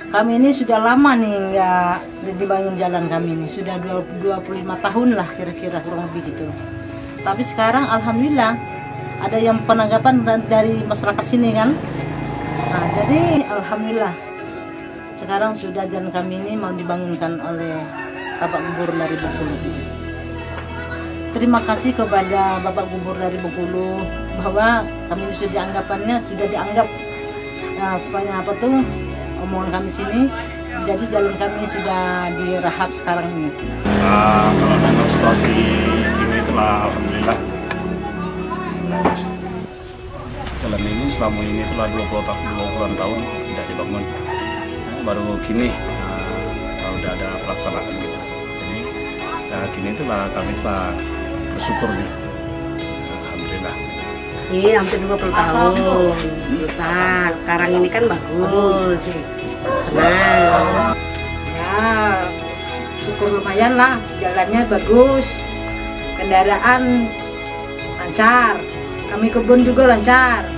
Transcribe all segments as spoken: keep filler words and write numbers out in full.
Kami ini sudah lama nih ya dibangun jalan kami ini, sudah dua puluh lima tahun lah kira-kira kurang lebih gitu. Tapi sekarang alhamdulillah ada yang penanggapan dari masyarakat sini kan. Nah, jadi alhamdulillah sekarang sudah jalan kami ini mau dibangunkan oleh Bapak Gubernur dari Bengkulu. Terima kasih kepada Bapak Gubernur dari Bengkulu bahwa kami ini sudah dianggapannya sudah dianggap apa, apa tuh omongan kami sini, jadi jalan kami sudah dirahap sekarang ini. Nah, kalau dengan situasi ini itulah alhamdulillah. Jalan ini selama ini telah dua puluh tahun tidak dibangun. Nah, baru kini nah, udah ada pelaksanaan gitu. Jadi ya, kini itulah kami telah bersyukur nih. Alhamdulillah. Iya, hampir dua puluh tahun besar. Sekarang ini kan bagus. Senang. Ya, syukur lumayan lah. Jalannya bagus. Kendaraan lancar. Kami kebun juga lancar.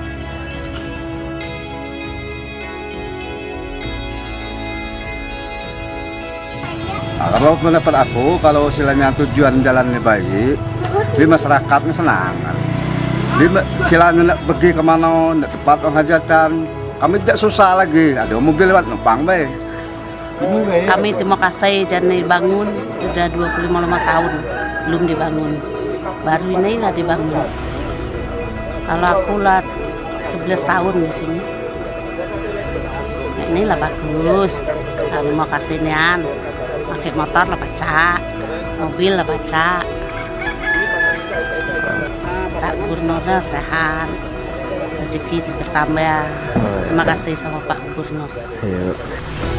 Nah, kalau pendapat aku, kalau istilahnya tujuan jalannya baik, di masyarakatnya senang. Di silanya nak pergi kemana, nak tempat penghajatan, kami tidak susah lagi. Ada mobil lewat numpang baik. Kami terima kasih dan dibangun sudah dua puluh lima tahun belum dibangun. Baru ini lah dibangun. Kalau aku lah sebelas tahun di sini. Nah, ini lah bagus. Terima kasih nian. Pakai motor lah baca, mobil lah baca. Tak Gubernurnya sehat, rezeki bertambah. Terima kasih sama Pak Gubernur.